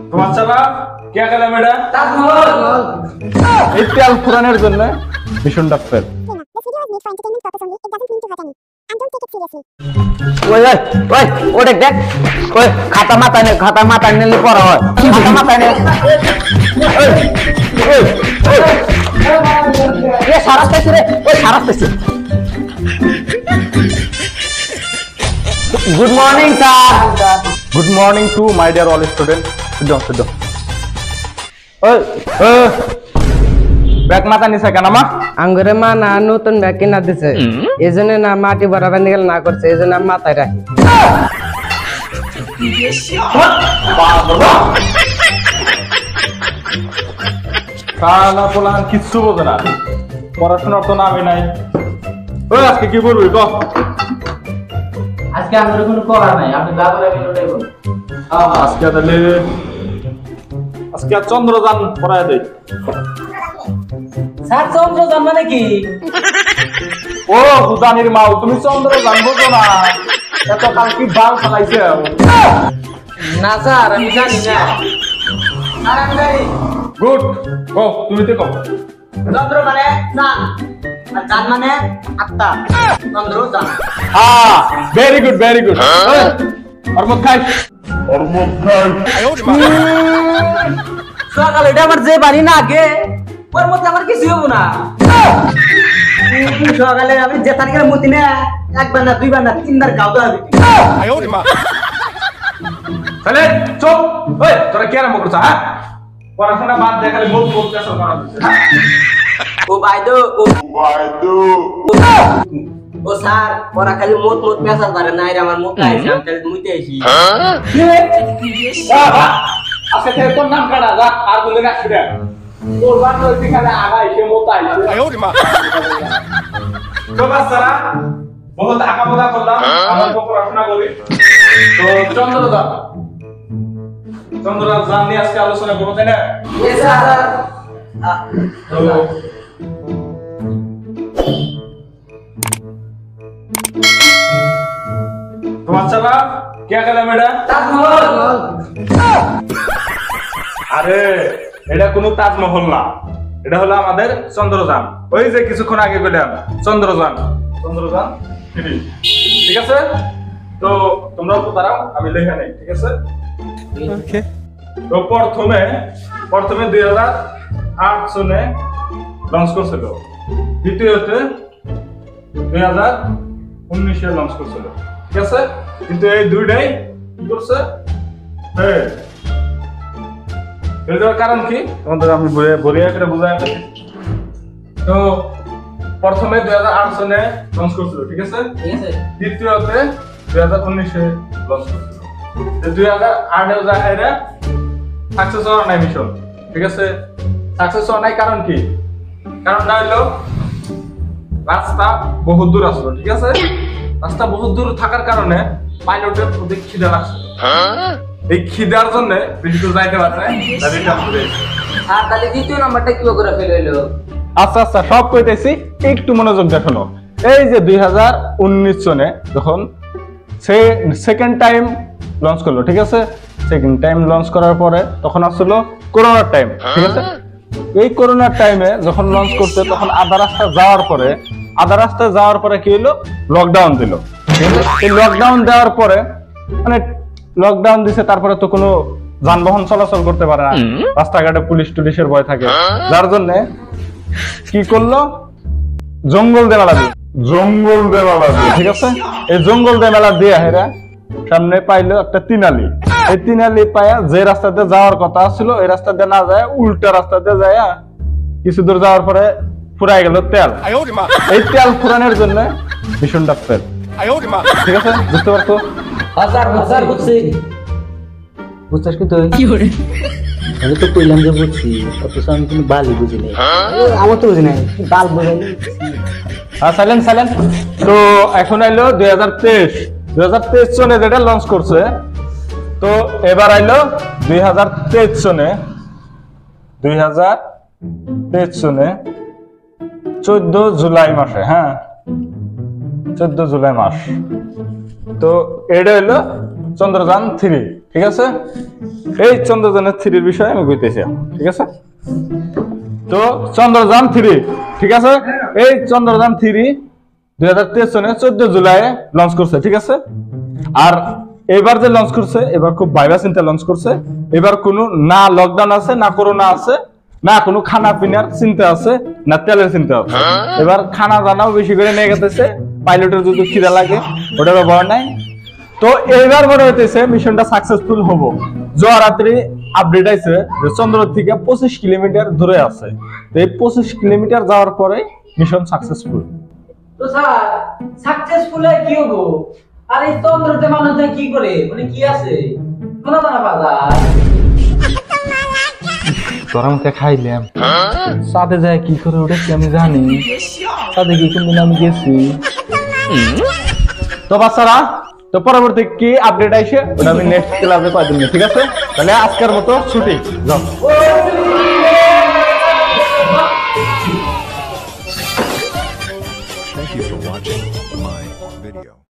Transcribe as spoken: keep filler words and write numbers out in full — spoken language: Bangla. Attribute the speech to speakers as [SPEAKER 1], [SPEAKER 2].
[SPEAKER 1] তোমার চালা কে গেল মেডা
[SPEAKER 2] তাজমহল
[SPEAKER 1] এই তেল ফুরানোর জন্য ভীষণ ডাক্তার
[SPEAKER 2] ওই ওই ওই ওটা দেখ ওই খাতা মাথা নে খাতা মাথা নিলে পড়া হয় খাতা মাথা নে ওই ওই এ সারাস্তেছে রে ওই সারাস্তেছে good morning sir
[SPEAKER 1] good morning to my dear all student সিদ্ধ সিদ্ধ ওই ব্যাগ মাথা নিছে কেন মা
[SPEAKER 2] আঙ্গুরে মা না নতুন ব্যাগ কিনা দিছে এজন্য না মাটি ভরা বান্ধি গেল না করছে এজন্য আমি মাথায় রাখি
[SPEAKER 1] সালা পোলান কিচ্ছু বোঝে না পড়াশোনার তো নামই নাই ওই আজকে কি বলবি ক
[SPEAKER 3] আজকে আমাদের কোনো করার নাই আপনি যা বলে আমি ওটাই বলবো
[SPEAKER 1] আজকে তাহলে আজকে চন্দ্রযান পড়ায় দেই
[SPEAKER 3] স্যার চন্দ্রযান মানে কি
[SPEAKER 1] ও হুদানির মাও তুমি চন্দ্রযান বোঝো না এত কাল কি বাল চালাইছে
[SPEAKER 3] না স্যার আমি জানি না আর আমি জানি
[SPEAKER 1] গুড গো তুমি তো কও
[SPEAKER 3] চন্দ্র মানে চাঁদ আর চাঁদ মানে আত্মা চন্দ্র চাঁদ
[SPEAKER 1] হ্যাঁ ভেরি গুড ভেরি গুড আর মত খাই
[SPEAKER 3] সকালে এটা আমার যে বাড়ি না আগে ওর মধ্যে আমার কিছু হবো না সকালে আমি যেতান গেলে মতি না একবার না দুইবার না তিনবার গাও দেওয়া দিতি
[SPEAKER 1] তাহলে চুপ ওই তোরা কি আরম্ভ করছ হ্যাঁ পড়াশোনা বাদ দিয়ে খালি মুখ মুখ কেসর করা দিচ্ছে
[SPEAKER 3] ও বাইদো ও বাইদো ও স্যার ওরা খালি মত মত মেসাজ করে না এর আমার মুখ আইছে আমি তাহলে মুইতে আইছি
[SPEAKER 1] আজকে থেকে তোর নাম কাটা যা আর বলে রাখছি রে তোর বান্ধব এখানে আগা এসে মত আইছে আয়োরে মা তো বাচ্চারা বহুত আকামদা করলাম আমার পড়াশোনা করি তো চন্দ্রযান চন্দ্রযান নিয়ে আজকে আলোচনা করব তাই না
[SPEAKER 3] এ স্যার
[SPEAKER 1] তো তোমার চালা কে গেল মেডা
[SPEAKER 3] তাজমহল
[SPEAKER 1] আরে এটা কোনো তাজমহল না এটা হলো আমাদের চন্দ্রযান ওই যে কিছুক্ষণ আগে বললাম চন্দ্রযান চন্দ্রযান থ্রি ঠিক আছে তো তোমরা তো দাঁড়াও আমি লেখা নেই ঠিক আছে ওকে তো প্রথমে প্রথমে দুই হাজার আট সনে লঞ্চ করছিল দ্বিতীয়তে দুই হাজার উনিশে লঞ্চ করছিল ঠিক আছে কিন্তু এই দুইটাই কি করছে হ্যাঁ এর কারণ কি তোমাদের আমি বলিয়া করে বুঝাই তো প্রথমে দুই হাজার আট সনে লঞ্চ করছিল ঠিক আছে
[SPEAKER 3] ঠিক আছে
[SPEAKER 1] দ্বিতীয়তে দুই হাজার উনিশে লঞ্চ করছিল দুই হাজার আটে যারা সাকসেস হওয়ার নাই মিশন ঠিক আছে সাকসেস হওয়ার নাই কারণ কি কারণটা হলো রাস্তা বহু দূর আসলো ঠিক আছে রাস্তা বহু দূর থাকার কারণে পাইলটের প্রতি খিদা লাগছে এই খিদার জন্য বেশি দূর যাইতে পারছে
[SPEAKER 3] আর তাহলে দ্বিতীয় নাম্বারটা কি করে ফেল হইলো
[SPEAKER 1] আচ্ছা আচ্ছা সব কইতেছি একটু মনোযোগ দেখানো এই যে দুই হাজার উনিশ সনে যখন সে সেকেন্ড টাইম লঞ্চ করলো ঠিক আছে সেকেন্ড টাইম লঞ্চ করার পরে তখন আসলো করোনার টাইম ঠিক আছে এই করোনার টাইমে যখন লঞ্চ করতে তখন আধা রাস্তা যাওয়ার পরে আধা রাস্তা যাওয়ার পরে কি হলো লকডাউন দিল ঠিক আছে এই লকডাউন দেওয়ার পরে মানে লকডাউন দিছে তারপরে তো কোনো যানবাহন চলাচল করতে পারে না রাস্তাঘাটে পুলিশ টুলিশের ভয় থাকে যার জন্য কি করলো জঙ্গল দে মেলা দিয়ে জঙ্গল দে মেলা দিয়ে ঠিক আছে এই জঙ্গল দে মেলা দিয়ে হেরা সামনে পাইলো একটা তিনালি এই তিনালি পায়া যে রাস্তাতে যাওয়ার কথা ছিল এই রাস্তাতে না যায় উল্টা রাস্তাতে যায় কিছু দূর যাওয়ার পরে ফুরাই গেল তেল এই তেল ফুরানোর জন্য ভীষণ ডাক্তার ঠিক আছে বুঝতে পারছো
[SPEAKER 3] হাজার হাজার বুঝছি বুঝছস কি তুই
[SPEAKER 2] কি করে
[SPEAKER 3] আমি তো কইলাম যে বুঝছি অথচ আমি কোনো বালই বুঝি নাই আমার তো বুঝি নাই বাল বুঝাইনি
[SPEAKER 1] হ্যাঁ সাইলেন্ট সাইলেন্ট তো এখন আইলো দুই হাজার তেইশ দুই হাজার তেইশ সনে যেটা লঞ্চ করছে তো এবার আইলো দুই হাজার তেইশ সনে দুই হাজার তেইশ সনে চোদ্দ জুলাই মাসে হ্যাঁ চোদ্দ জুলাই মাস তো এটা হলো চন্দ্রযান থ্রি ঠিক আছে? এই চন্দ্রযানের থ্রির বিষয়ে আমি কইতেছি, ঠিক আছে? তো চন্দ্রযান থ্রি, ঠিক আছে? এই চন্দ্রযান থ্রি দুই হাজার তেইশ সনে চোদ্দ জুলাই লঞ্চ করছে, ঠিক আছে? আর এবার যে লঞ্চ করছে, এবার খুব ভাইবা চিন্তা লঞ্চ করছে। এবার কোনো না লকডাউন আছে, না করোনা আছে, না কোনো খানা পিনার চিন্তা আছে, না তেলের চিন্তা আছে। এবার খানা দানাও বেশি করে নিয়ে গেতেছে, পাইলটের যদি খিদা লাগে ওটার ব্যবহার নাই। তো এইবার মনে হইতেছে মিশনটা সাকসেসফুল হবো। রাত্রি আপডেট আইছে যে চন্দ্র থেকে পঁচিশ কিলোমিটার দূরে আছে। তো এই পঁচিশ কিলোমিটার যাওয়ার পরে মিশন সাকসেসফুল।
[SPEAKER 4] তো স্যার সাকসেসফুল কি হবো? আর এই চন্দ্রতে মানুষ কি করে, মানে কি আছে কোনো জানা বাজার?
[SPEAKER 1] তোরা মুখে খাইলাম, সাথে যায় কি করে উঠেছি আমি জানি, সাথে কি কোনদিন আমি গেছি। তো বাচ্চারা, তো পরবর্তী কি আপডেট আইছে ওটা আমি নেক্সট ক্লাসে কয়েকদিন, ঠিক আছে? তাহলে আজকের মতো ছুটি, যাও।
[SPEAKER 5] Thank you for watching my video.